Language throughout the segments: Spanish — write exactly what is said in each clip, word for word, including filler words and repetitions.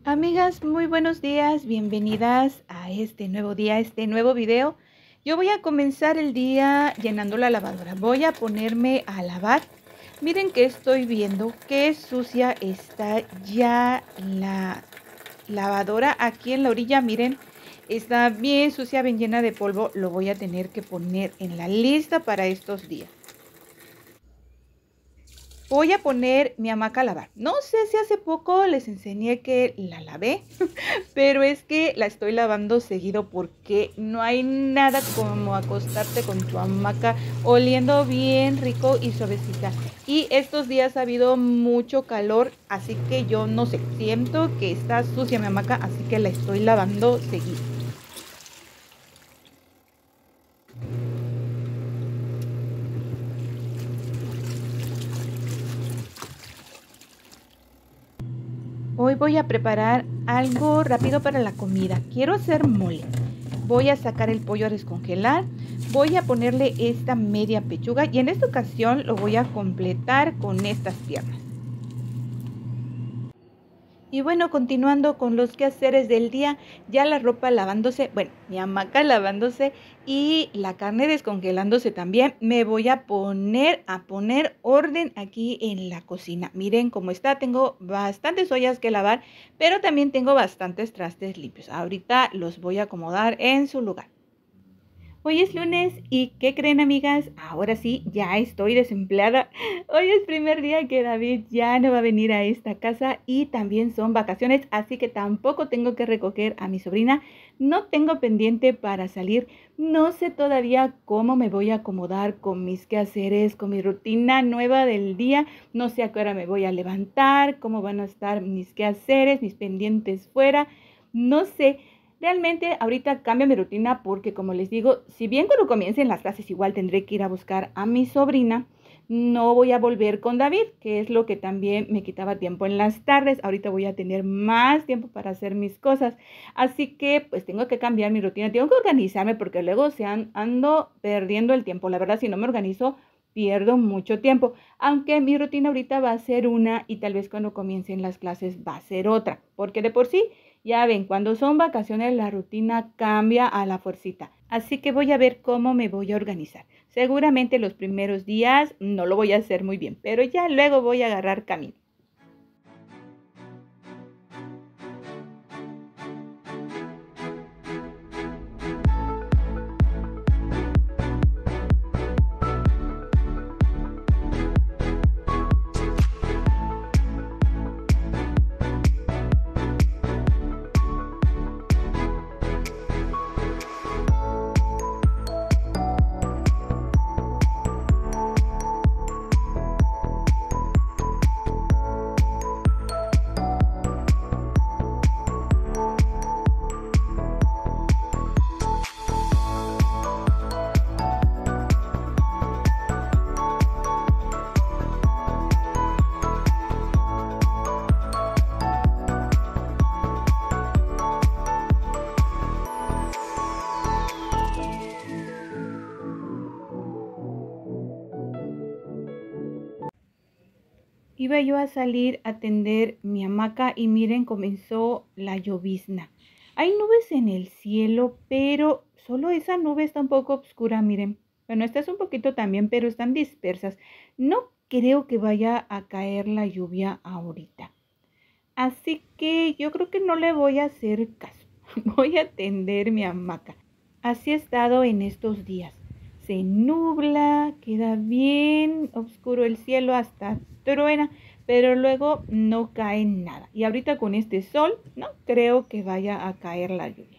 Amigas, muy buenos días, bienvenidas a este nuevo día, este nuevo video. Yo voy a comenzar el día llenando la lavadora. Voy a ponerme a lavar. Miren que estoy viendo qué sucia está ya la lavadora aquí en la orilla. Miren, está bien sucia, bien llena de polvo. Lo voy a tener que poner en la lista para estos días. Voy a poner mi hamaca a lavar. No sé si hace poco les enseñé que la lavé, pero es que la estoy lavando seguido porque no hay nada como acostarte con tu hamaca oliendo bien rico y suavecita. Y estos días ha habido mucho calor, así que yo no sé, siento que está sucia mi hamaca, así que la estoy lavando seguido. Hoy voy a preparar algo rápido para la comida. Quiero hacer mole. Voy a sacar el pollo a descongelar. Voy a ponerle esta media pechuga y en esta ocasión lo voy a completar con estas piernas. Y bueno, continuando con los quehaceres del día, ya la ropa lavándose, bueno, mi hamaca lavándose y la carne descongelándose también, me voy a poner a poner orden aquí en la cocina. Miren cómo está, tengo bastantes ollas que lavar, pero también tengo bastantes trastes limpios. Ahorita los voy a acomodar en su lugar. Hoy es lunes y ¿qué creen, amigas? Ahora sí, ya estoy desempleada. Hoy es primer día que David ya no va a venir a esta casa y también son vacaciones, así que tampoco tengo que recoger a mi sobrina. No tengo pendiente para salir. No sé todavía cómo me voy a acomodar con mis quehaceres, con mi rutina nueva del día. No sé a qué hora me voy a levantar, cómo van a estar mis quehaceres, mis pendientes fuera. No sé. Realmente ahorita cambio mi rutina porque, como les digo, si bien cuando comiencen las clases igual tendré que ir a buscar a mi sobrina, no voy a volver con David, que es lo que también me quitaba tiempo en las tardes. Ahorita voy a tener más tiempo para hacer mis cosas. Así que pues tengo que cambiar mi rutina, tengo que organizarme porque luego se han, ando perdiendo el tiempo. La verdad, si no me organizo, pierdo mucho tiempo. Aunque mi rutina ahorita va a ser una y tal vez cuando comiencen las clases va a ser otra. Porque de por sí, ya ven, cuando son vacaciones la rutina cambia a la fuercita. Así que voy a ver cómo me voy a organizar. Seguramente los primeros días no lo voy a hacer muy bien, pero ya luego voy a agarrar camino. Iba yo a salir a tender mi hamaca y miren, comenzó la llovizna. Hay nubes en el cielo, pero solo esa nube está un poco oscura, miren. Bueno, esta es un poquito también, pero están dispersas. No creo que vaya a caer la lluvia ahorita. Así que yo creo que no le voy a hacer caso. Voy a tender mi hamaca. Así ha estado en estos días. Se nubla, queda bien oscuro el cielo, hasta truena, pero luego no cae nada. Y ahorita con este sol, no creo que vaya a caer la lluvia.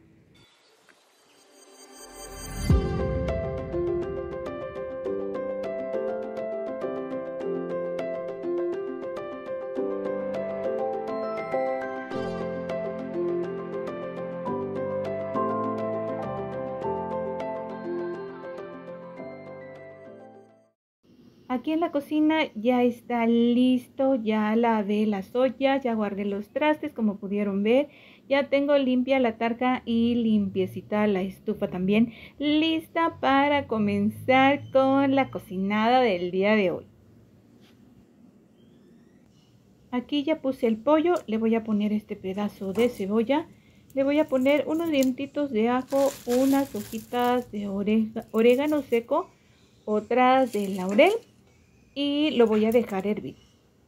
Aquí en la cocina ya está listo, ya lavé las ollas, ya guardé los trastes como pudieron ver. Ya tengo limpia la tarja y limpiecita la estufa también, lista para comenzar con la cocinada del día de hoy. aquí ya puse el pollo, le voy a poner este pedazo de cebolla, le voy a poner unos dientitos de ajo, unas hojitas de orégano seco, otras de laurel y lo voy a dejar hervir.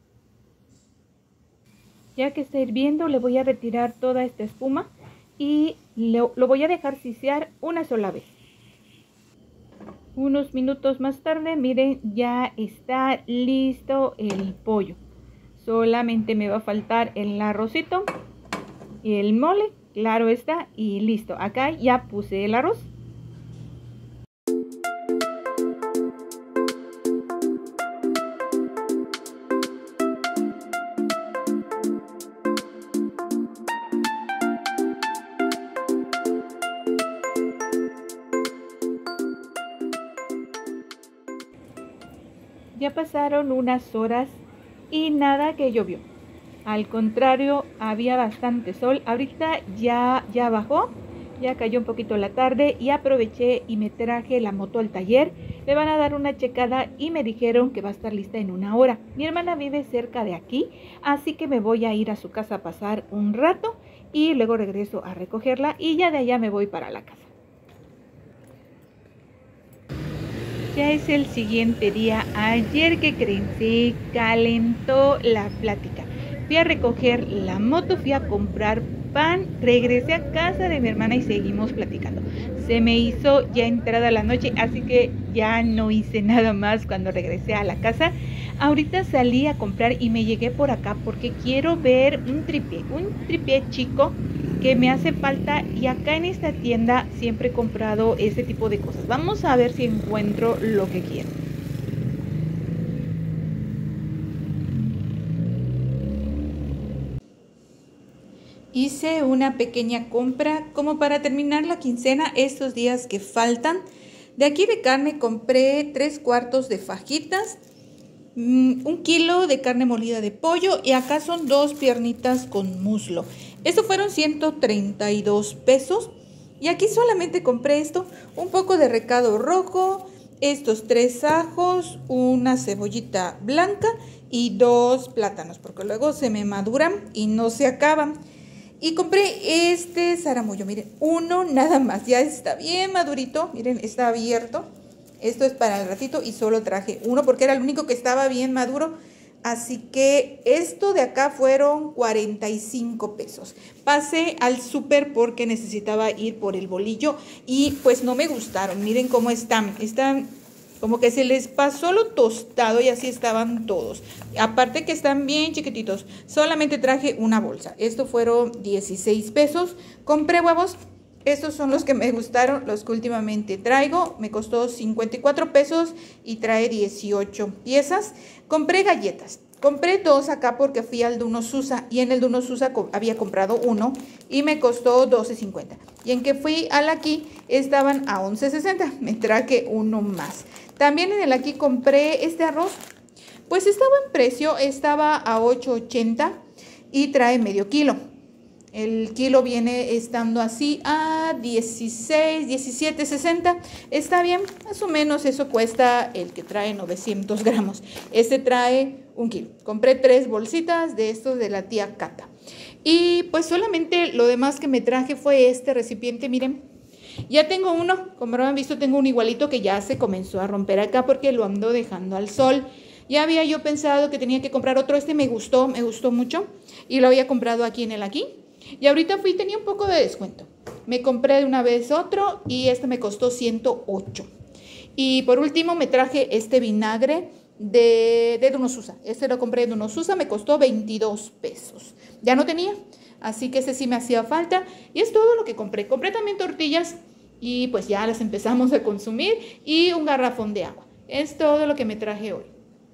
Ya que está hirviendo, le voy a retirar toda esta espuma y lo, lo voy a dejar sisear una sola vez. Unos minutos más tarde, miren, ya está listo el pollo. Solamente me va a faltar el arrocito y el mole, claro está, y listo. Acá ya puse el arroz. Ya pasaron unas horas y nada que llovió. Al contrario, había bastante sol. Ahorita ya, ya bajó, ya cayó un poquito la tarde y aproveché y me traje la moto al taller. Le van a dar una checada y me dijeron que va a estar lista en una hora. Mi hermana vive cerca de aquí, así que me voy a ir a su casa a pasar un rato y luego regreso a recogerla y ya de allá me voy para la casa. Ya es el siguiente día. Ayer, ¿qué creen? Se calentó la plática. Fui a recoger la moto, fui a comprar pan, regresé a casa de mi hermana y seguimos platicando. Se me hizo ya entrada la noche, así que ya no hice nada más cuando regresé a la casa. Ahorita salí a comprar y me llegué por acá porque quiero ver un tripié, un tripié chico que me hace falta y acá en esta tienda siempre he comprado ese tipo de cosas. Vamos a ver si encuentro lo que quiero. Hice una pequeña compra como para terminar la quincena estos días que faltan. De aquí de carne compré tres cuartos de fajitas, un kilo de carne molida de pollo y acá son dos piernitas con muslo. Estos fueron ciento treinta y dos pesos y aquí solamente compré esto, un poco de recado rojo, estos tres ajos, una cebollita blanca y dos plátanos porque luego se me maduran y no se acaban. Y compré este zaramullo, miren, uno nada más, ya está bien madurito, miren, está abierto. Esto es para el ratito y solo traje uno porque era el único que estaba bien maduro. Así que esto de acá fueron cuarenta y cinco pesos. Pasé al súper porque necesitaba ir por el bolillo y pues no me gustaron. Miren cómo están. Están como que se les pasó lo tostado y así estaban todos. Aparte que están bien chiquititos. Solamente traje una bolsa. Esto fueron dieciséis pesos. Compré huevos. Estos son los que me gustaron, los que últimamente traigo. Me costó cincuenta y cuatro pesos y trae dieciocho piezas. Compré galletas. Compré dos acá porque fui al Duno Susa y en el Duno Susa había comprado uno y me costó doce cincuenta. Y en que fui al aquí estaban a once sesenta. Me traje uno más. También en el aquí compré este arroz. Pues estaba en precio, estaba a ocho ochenta y trae medio kilo. El kilo viene estando así a dieciséis, diecisiete sesenta. Está bien, más o menos eso cuesta el que trae novecientos gramos. Este trae un kilo. Compré tres bolsitas de estos de la tía Cata. Y pues solamente lo demás que me traje fue este recipiente, miren. Ya tengo uno, como lo han visto, tengo un igualito que ya se comenzó a romper acá porque lo ando dejando al sol. Ya había yo pensado que tenía que comprar otro. Este me gustó, me gustó mucho. Y lo había comprado aquí en el aquí. Y ahorita fui, tenía un poco de descuento. Me compré de una vez otro y este me costó ciento ocho. Y por último me traje este vinagre de, de Duno Susa. Este lo compré de Duno Susa, me costó veintidós pesos. Ya no tenía, así que ese sí me hacía falta. Y es todo lo que compré. Compré también tortillas y pues ya las empezamos a consumir y un garrafón de agua. Es todo lo que me traje hoy.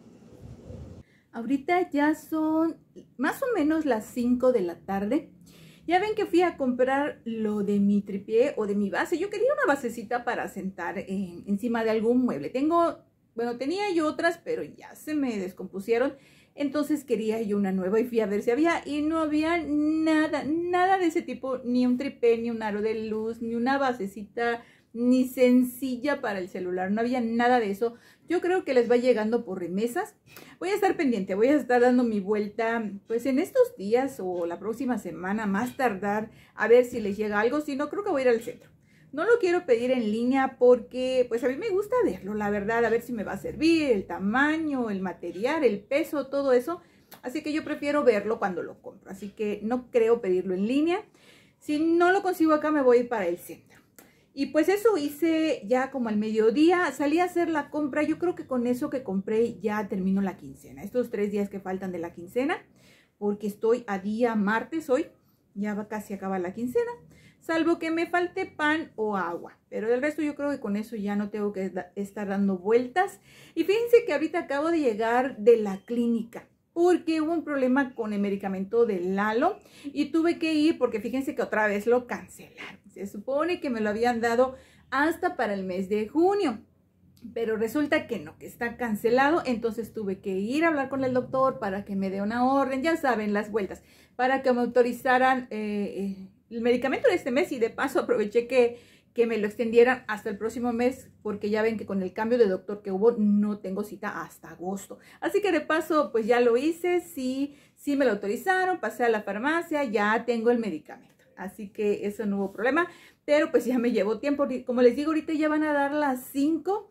Ahorita ya son más o menos las cinco de la tarde. Ya ven que fui a comprar lo de mi tripié o de mi base. Yo quería una basecita para sentar en, encima de algún mueble. Tengo, bueno, tenía yo otras, pero ya se me descompusieron. Entonces quería yo una nueva y fui a ver si había. Y no había nada, nada de ese tipo. Ni un tripié, ni un aro de luz, ni una basecita ni sencilla para el celular, no había nada de eso. Yo creo que les va llegando por remesas. Voy a estar pendiente, voy a estar dando mi vuelta pues en estos días o la próxima semana, más tardar, a ver si les llega algo. Si no, creo que voy a ir al centro. No lo quiero pedir en línea porque pues a mí me gusta verlo, la verdad, a ver si me va a servir, el tamaño, el material, el peso, todo eso. Así que yo prefiero verlo cuando lo compro, así que no creo pedirlo en línea. Si no lo consigo acá, me voy a ir para el centro. Y pues eso hice ya como al mediodía, salí a hacer la compra. Yo creo que con eso que compré ya termino la quincena. Estos tres días que faltan de la quincena, porque estoy a día martes hoy, ya va casi a acabar la quincena. Salvo que me falte pan o agua. Pero del resto yo creo que con eso ya no tengo que estar dando vueltas. Y fíjense que ahorita acabo de llegar de la clínica, porque hubo un problema con el medicamento de Lalo y tuve que ir porque fíjense que otra vez lo cancelaron. Se supone que me lo habían dado hasta para el mes de junio, pero resulta que no, que está cancelado. Entonces tuve que ir a hablar con el doctor para que me dé una orden, ya saben, las vueltas, para que me autorizaran eh, eh, el medicamento de este mes. Y de paso aproveché que, que me lo extendieran hasta el próximo mes, porque ya ven que con el cambio de doctor que hubo no tengo cita hasta agosto. Así que de paso pues ya lo hice, sí, sí me lo autorizaron, pasé a la farmacia, ya tengo el medicamento. Así que eso no hubo problema, pero pues ya me llevó tiempo. Como les digo, ahorita ya van a dar las cinco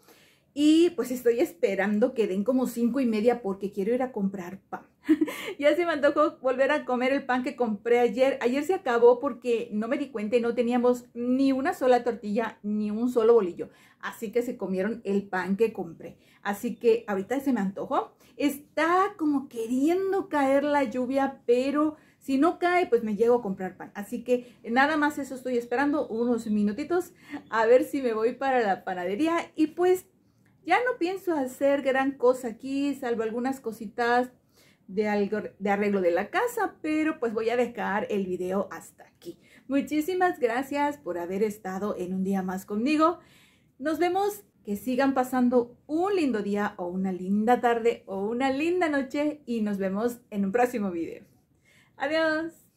y pues estoy esperando que den como cinco y media porque quiero ir a comprar pan. Ya se me antojó volver a comer el pan que compré ayer. Ayer se acabó porque no me di cuenta y no teníamos ni una sola tortilla ni un solo bolillo. Así que se comieron el pan que compré. Así que ahorita se me antojó. Está como queriendo caer la lluvia, pero si no cae, pues me llego a comprar pan. Así que nada más eso estoy esperando, unos minutitos, a ver si me voy para la panadería. Y pues ya no pienso hacer gran cosa aquí, salvo algunas cositas de, algo, de arreglo de la casa, pero pues voy a dejar el video hasta aquí. Muchísimas gracias por haber estado en un día más conmigo. Nos vemos, que sigan pasando un lindo día o una linda tarde o una linda noche y nos vemos en un próximo video. Adiós.